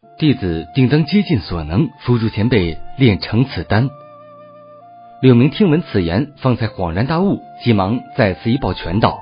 弟子定当竭尽所能辅助前辈炼成此丹。柳明听闻此言，方才恍然大悟，急忙再次一抱拳道：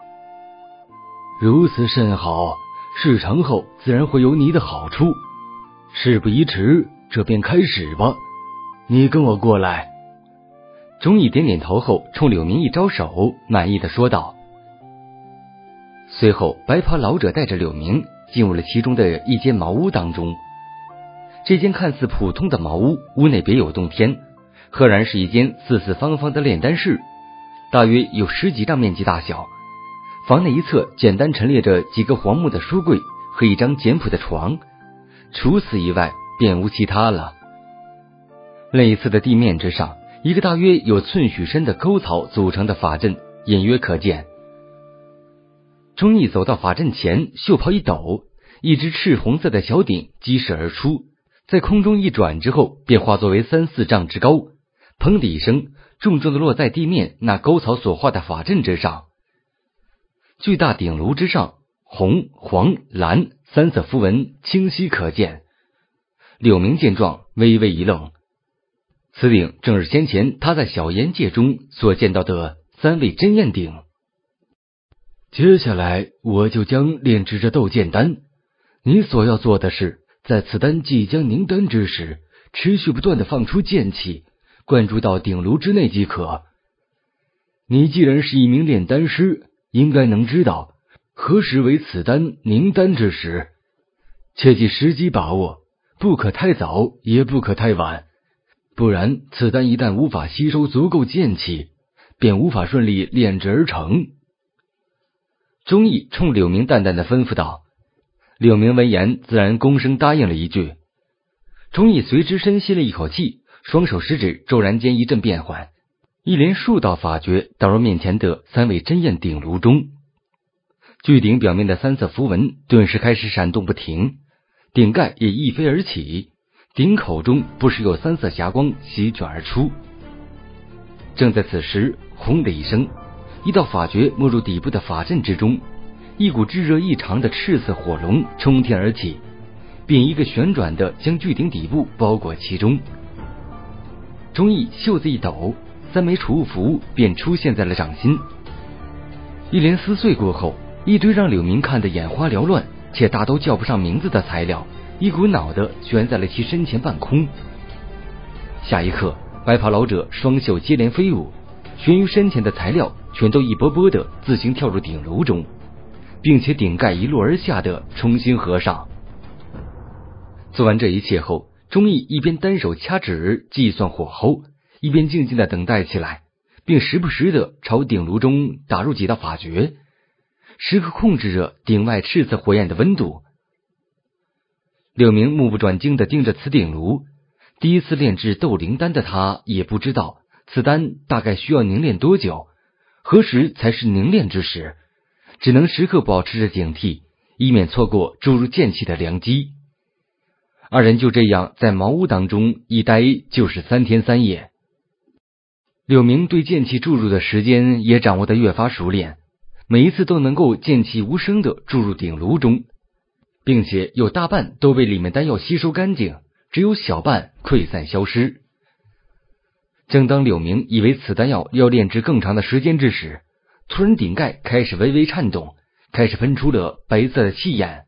如此甚好，事成后自然会有你的好处。事不宜迟，这便开始吧。你跟我过来。 钟义点点头后，冲柳明一招手，满意的说道。随后白袍老者带着柳明进入了其中的一间茅屋当中。这间看似普通的茅屋，屋内别有洞天，赫然是一间四四方方的炼丹室，大约有10几丈面积大小。房内一侧简单陈列着几个黄木的书柜和一张简朴的床，除此以外便无其他了。类似的地面之上，一个大约有寸许深的沟槽组成的法阵隐约可见。钟义走到法阵前，袖袍一抖，一只赤红色的小鼎激射而出，在空中一转之后，便化作为3、4丈之高，砰的一声，重重的落在地面那沟槽所画的法阵之上。巨大鼎炉之上，红、黄、蓝3色符文清晰可见。柳明见状，微微一愣，此鼎正是先前他在小岩界中所见到的3味真焰鼎。 接下来我就将炼制这斗剑丹，你所要做的是，在此丹即将凝丹之时，持续不断的放出剑气，灌注到鼎炉之内即可。你既然是一名炼丹师，应该能知道何时为此丹凝丹之时，切记时机把握，不可太早，也不可太晚，不然此丹一旦无法吸收足够剑气，便无法顺利炼制而成。钟义冲柳明淡淡的吩咐道。柳明闻言自然躬声答应了一句。钟义随之深吸了一口气，双手食指骤然间一阵变换，一连数道法诀导入面前的3味真焰鼎炉中。巨鼎表面的3色符文顿时开始闪动不停，鼎盖也一飞而起，鼎口中不时有3色霞光席卷而出。正在此时，轰的一声，一道法诀没入底部的法阵之中，一股炙热异常的赤色火龙冲天而起，并一个旋转的将巨鼎底部包裹其中。钟义袖子一抖，3枚储物符便出现在了掌心。一连撕碎过后，一堆让柳明看得眼花缭乱且大都叫不上名字的材料一股脑的悬在了其身前半空。下一刻，白袍老者双袖接连飞舞，悬于身前的材料全都一波波的自行跳入鼎炉中，并且鼎盖一落而下的重新合上。做完这一切后，钟义一边单手掐指计算火候，一边静静的等待起来，并时不时的朝鼎炉中打入几道法诀，时刻控制着鼎外赤色火焰的温度。柳明目不转睛的盯着此鼎炉，第一次炼制斗灵丹的他也不知道此丹大概需要凝练多久，何时才是凝练之时，只能时刻保持着警惕，以免错过注入剑气的良机。二人就这样在茅屋当中一待就是3天3夜。柳明对剑气注入的时间也掌握得越发熟练，每一次都能够剑气无声的注入鼎炉中，并且有大半都被里面丹药吸收干净，只有小半溃散消失。正当柳明以为此丹药要炼制更长的时间之时，突然鼎盖开始微微颤动，开始喷出了白色的气焰。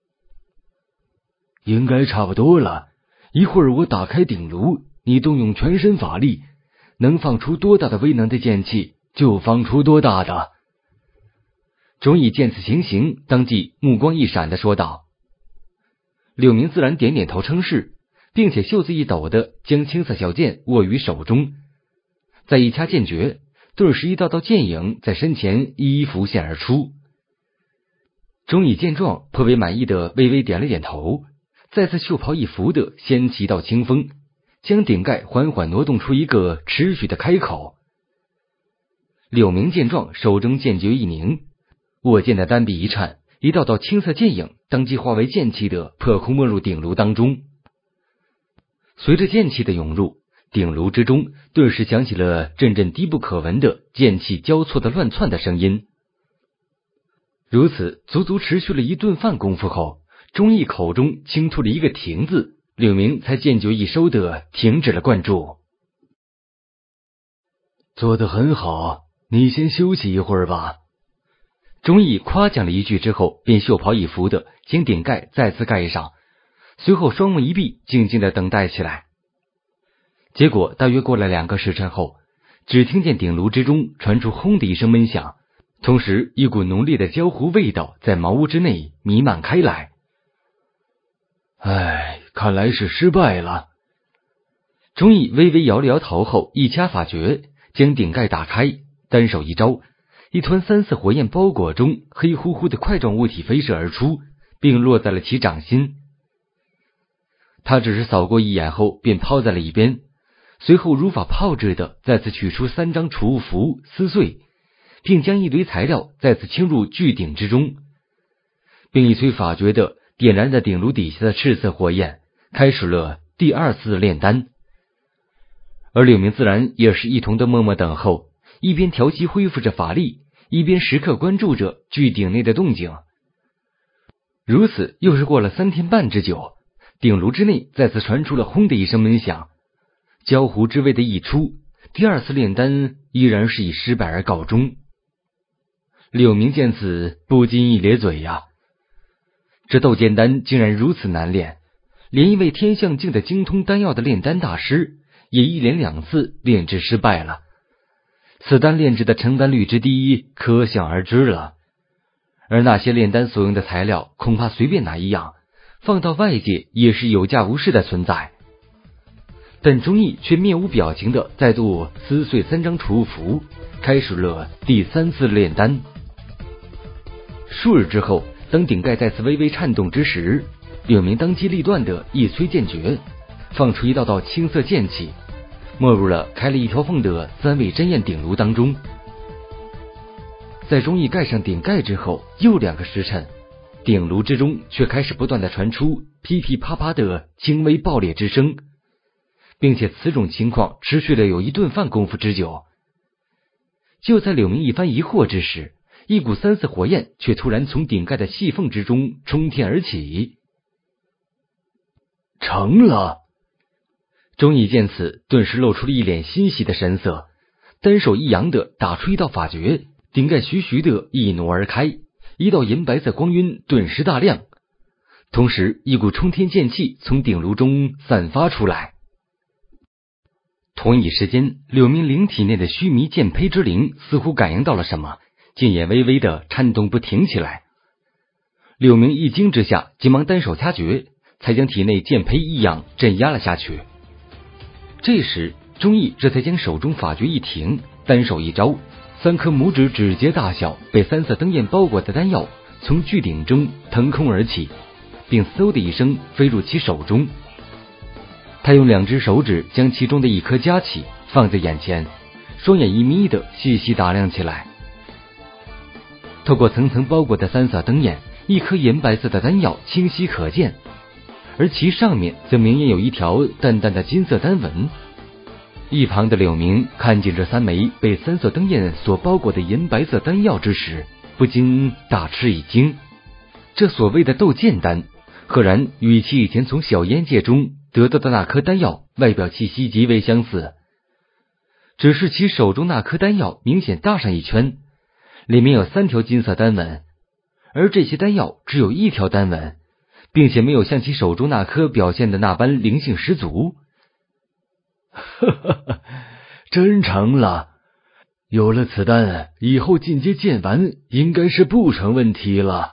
应该差不多了，一会儿我打开鼎炉，你动用全身法力，能放出多大的威能的剑气就放出多大的。 钟义见此情形，当即目光一闪的说道。柳明自然点点头称是，并且袖子一抖的将青色小剑握于手中，再一掐剑诀，顿时一道道剑影在身前一一浮现而出。钟义见状，颇为满意的微微点了点头，再次袖袍一拂的掀起一道清风，将鼎盖缓缓挪动出一个持续的开口。柳明见状，手中剑诀一凝，握剑的单臂一颤，一道道青色剑影当即化为剑气的破空没入鼎炉当中。随着剑气的涌入，鼎炉之中顿时响起了阵阵低不可闻的剑气交错的乱窜的声音。如此足足持续了1顿饭功夫后， 钟义口中轻吐了一个停字，柳明才渐觉一收的停止了灌注。 做得很好，你先休息一会儿吧。 钟义夸奖了一句之后，便袖袍一拂的将顶盖再次盖上，随后双目一闭，静静的等待起来。结果大约过了2个时辰后，只听见鼎炉之中传出轰的一声闷响，同时一股浓烈的焦糊味道在茅屋之内弥漫开来。 看来是失败了。 钟义微微摇了摇头后，一掐法诀，将顶盖打开，单手一招，一团3、4火焰包裹中黑乎乎的块状物体飞射而出，并落在了其掌心。他只是扫过一眼后便抛在了一边，随后如法炮制的再次取出3张储物符撕碎，并将一堆材料再次倾入巨鼎之中，并一催法诀的点燃在鼎炉底下的赤色火焰，开始了第2次炼丹。而柳明自然也是一同的默默等候，一边调息恢复着法力，一边时刻关注着巨鼎内的动静。如此又是过了3天半之久，鼎炉之内再次传出了轰的一声闷响，焦糊之味的一出，第2次炼丹依然是以失败而告终。柳明见此不禁一咧嘴呀，这斗剑丹竟然如此难炼，连一位天象境的精通丹药的炼丹大师也一连2次炼制失败了，此丹炼制的成丹率之低可想而知了。而那些炼丹所用的材料，恐怕随便哪一样放到外界也是有价无市的存在。但钟义却面无表情的再度撕碎3张储物符，开始了第3次炼丹。数日之后，当顶盖再次微微颤动之时，柳明当机立断的一催剑诀，放出一道道青色剑气，没入了开了一条缝的3味真焰鼎炉当中。在钟义盖上顶盖之后，又2个时辰，鼎炉之中却开始不断的传出噼噼啪啪的轻微爆裂之声，并且此种情况持续了有1顿饭功夫之久。就在柳明一番疑惑之时，一股3、4火焰却突然从顶盖的细缝之中冲天而起。 成了！ 钟义见此，顿时露出了一脸欣喜的神色，单手一扬的打出一道法诀，顶盖徐徐的一挪而开，一道银白色光晕顿时大亮，同时一股冲天剑气从鼎炉中散发出来。同一时间，柳明灵体内的须弥剑胚之灵似乎感应到了什么，剑眼微微的颤动不停起来。柳明一惊之下，急忙单手掐诀，才将体内剑胚异样镇压了下去。这时钟义这才将手中法诀一停，单手一招，3颗拇指指节大小被3色灯焰包裹的丹药从巨鼎中腾空而起，并嗖的一声飞入其手中。他用2只手指将其中的一颗夹起，放在眼前，双眼一眯的细细打量起来。透过层层包裹的3色灯焰，一颗银白色的丹药清晰可见，而其上面则明显有一条淡淡的金色丹纹。一旁的柳明看见这3枚被3色灯焰所包裹的银白色丹药之时，不禁大吃一惊。这所谓的斗剑丹，赫然与其以前从小烟界中得到的那颗丹药外表气息极为相似，只是其手中那颗丹药明显大上一圈，里面有3条金色丹纹，而这些丹药只有1条丹纹，并且没有像其手中那颗表现的那般灵性十足。 真成了！有了此丹，以后进阶剑丸应该是不成问题了。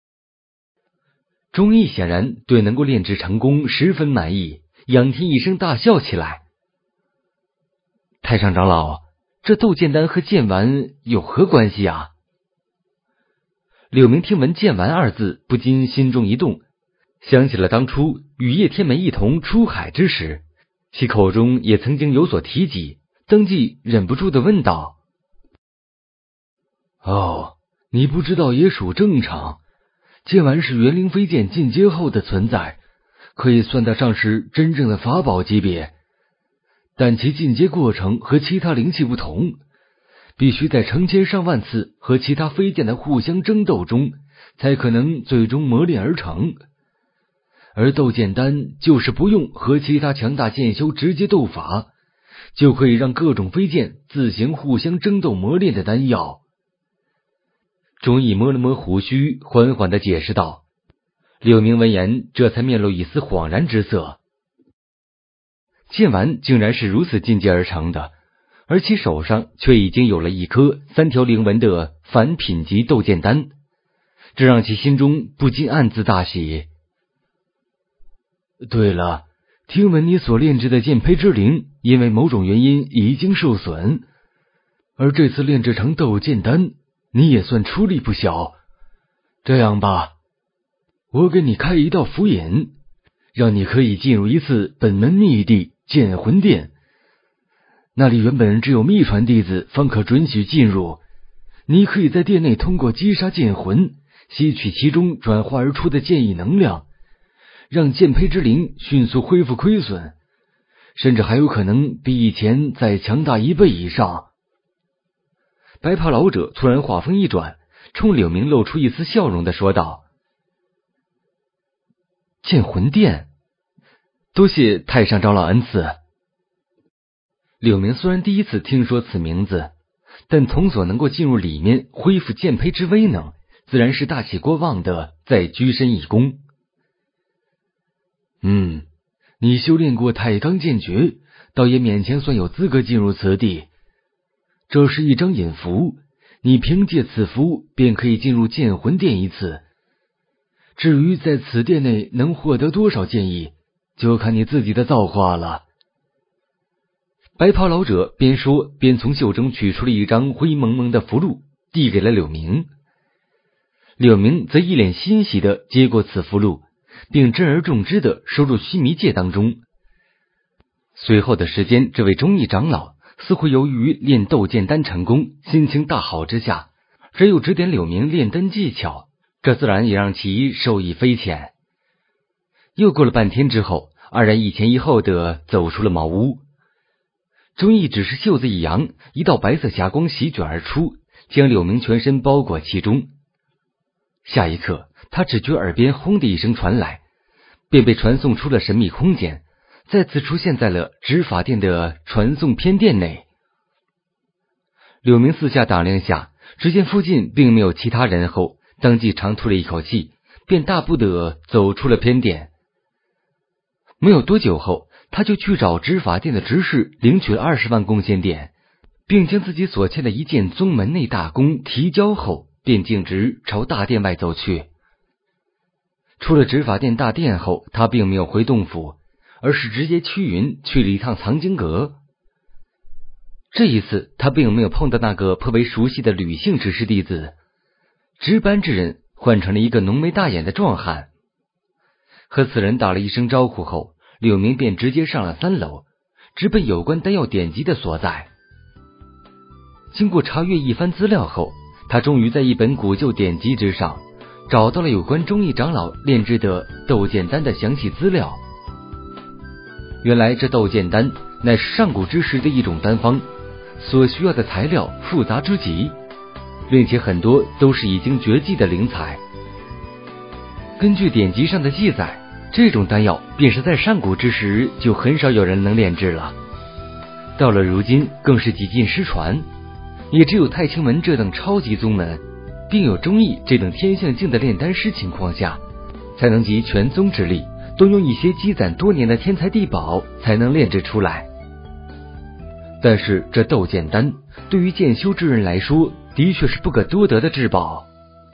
钟义显然对能够炼制成功十分满意，仰天一声大笑起来。太上长老，这斗剑丹和剑丸有何关系啊？柳明听闻剑丸2字，不禁心中一动，想起了当初与叶天梅一同出海之时，其口中也曾经有所提及，当即忍不住的问道： 你不知道也属正常，剑丸是元灵飞剑进阶后的存在，可以算得上是真正的法宝级别，但其进阶过程和其他灵气不同，必须在成千上万次和其他飞剑的互相争斗中，才可能最终磨练而成。 而斗剑丹就是不用和其他强大剑修直接斗法，就可以让各种飞剑自行互相争斗磨练的丹药。钟义摸了摸胡须，缓缓地解释道。柳明闻言，这才面露一丝恍然之色。剑丸竟然是如此进阶而成的，而其手上却已经有了一颗3条灵纹的凡品级斗剑丹，这让其心中不禁暗自大喜。对了，听闻你所炼制的剑胚之灵因为某种原因已经受损，而这次炼制成斗剑丹，你也算出力不小。这样吧，我给你开一道符引，让你可以进入一次本门秘地剑魂殿。那里原本只有秘传弟子方可准许进入，你可以在殿内通过击杀剑魂，吸取其中转化而出的剑意能量，让剑胚之灵迅速恢复亏损，甚至还有可能比以前再强大1倍以上。白袍老者突然话锋一转，冲柳明露出一丝笑容的说道：剑魂殿，多谢太上长老恩赐。柳明虽然第一次听说此名字，但从所能够进入里面恢复剑胚之威能，自然是大喜过望的再居身一躬。你修炼过太钢剑诀，倒也勉强算有资格进入此地。这是一张引符，你凭借此符便可以进入剑魂殿一次。至于在此殿内能获得多少剑意，就看你自己的造化了。白袍老者边说边从袖中取出了一张灰蒙蒙的符箓，递给了柳明。柳明则一脸欣喜地接过此符箓，并珍而重之地收入须弥戒当中。随后的时间，这位忠义长老似乎由于炼斗剑丹成功，心情大好之下，只有指点柳明炼丹技巧，这自然也让其受益匪浅。又过了半天之后，二人一前一后地走出了茅屋。忠义只是袖子一扬，一道白色霞光席卷而出，将柳明全身包裹其中。下一刻，他只觉耳边轰的一声传来，便被传送出了神秘空间，再次出现在了执法殿的传送偏殿内。柳明四下打量下，只见附近并没有其他人后，当即长吐了一口气，便大步地走出了偏殿。没有多久后，他就去找执法殿的执事领取了20万贡献点，并将自己所欠的一件宗门内大功提交后，便径直朝大殿外走去。出了执法殿大殿后，他并没有回洞府，而是直接驱云去了一趟藏经阁。这一次他并没有碰到那个颇为熟悉的吕姓执事弟子，值班之人换成了一个浓眉大眼的壮汉。和此人打了一声招呼后，柳明便直接上了3楼，直奔有关丹药典籍的所在。经过查阅一番资料后，他终于在一本古旧典籍之上找到了有关忠义长老炼制的斗剑丹的详细资料。原来这斗剑丹乃是上古之时的一种丹方，所需要的材料复杂之极，并且很多都是已经绝迹的灵材。根据典籍上的记载，这种丹药便是在上古之时就很少有人能炼制了，到了如今更是几近失传，也只有太清门这等超级宗门，并有忠义这等天象境的炼丹师情况下，才能集全宗之力，动用一些积攒多年的天材地宝才能炼制出来。但是这斗剑丹对于剑修之人来说，的确是不可多得的至宝。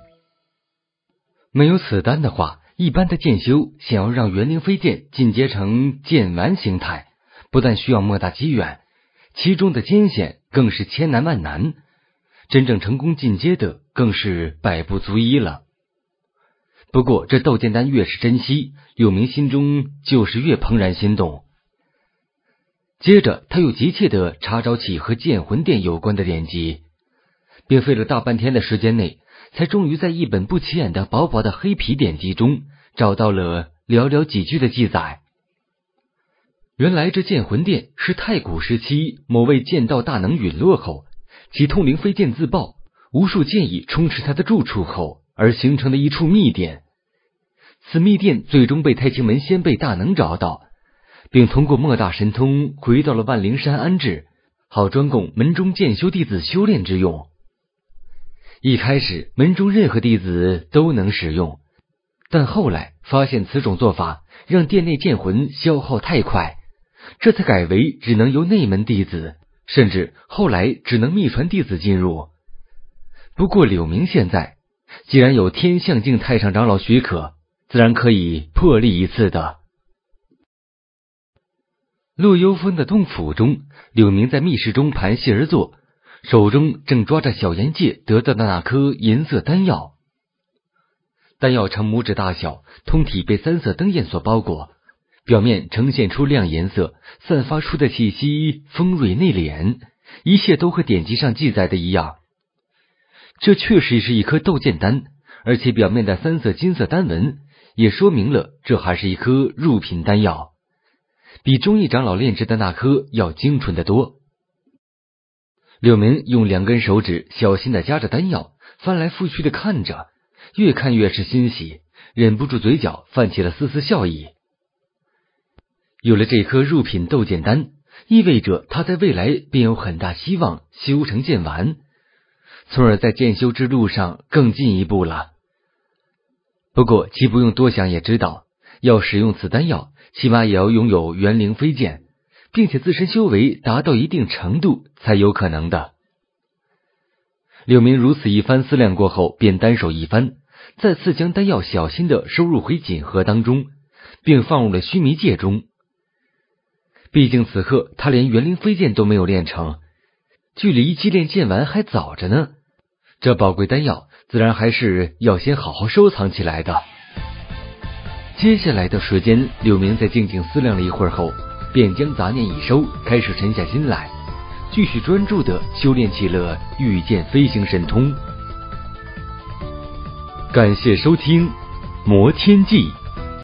没有此丹的话，一般的剑修想要让元灵飞剑进阶成剑丸形态，不但需要莫大机缘，其中的艰险更是千难万难，真正成功进阶的更是百不足一了。不过这斗剑丹越是珍惜，柳明心中就是越怦然心动。接着他又急切地查找起和剑魂殿有关的典籍，并费了大半天的时间内，才终于在一本不起眼的薄薄的黑皮典籍中找到了寥寥几句的记载。原来这剑魂殿是太古时期某位剑道大能陨落后，其通灵飞剑自爆，无数剑意充斥他的住处后而形成的一处秘典。 此密电最终被太清门先辈大能找到，并通过莫大神通回到了万灵山安置，好专供门中渐修弟子修炼之用。一开始门中任何弟子都能使用，但后来发现此种做法让殿内剑魂消耗太快，这才改为只能由内门弟子，甚至后来只能秘传弟子进入。不过柳明现在既然有天象境太上长老许可，自然可以破例一次的。陆幽风的洞府中，柳明在密室中盘膝而坐，手中正抓着小岩界得到的那颗银色丹药。丹药呈拇指大小，通体被3色灯焰所包裹，表面呈现出亮颜色，散发出的气息锋锐内敛，一切都和典籍上记载的一样。这确实是一颗斗剑丹，而且表面的3色金色丹纹也说明了这还是一颗入品丹药，比忠义长老炼制的那颗要精纯得多。柳明用2根手指小心地夹着丹药，翻来覆去地看着，越看越是欣喜，忍不住嘴角泛起了丝丝笑意。有了这颗入品斗剑丹，意味着他在未来便有很大希望修成剑丸，从而在剑修之路上更进一步了。不过其不用多想也知道，要使用此丹药，起码也要拥有元灵飞剑，并且自身修为达到一定程度才有可能的。柳明如此一番思量过后，便单手一翻，再次将丹药小心地收入回锦盒当中，并放入了须弥戒中。毕竟此刻他连元灵飞剑都没有练成，距离击炼剑丸还早着呢，这宝贵丹药自然还是要先好好收藏起来的。接下来的时间，柳明在静静思量了一会儿后，便将杂念一收，开始沉下心来，继续专注地修炼起了御剑飞行神通。感谢收听《魔天记》。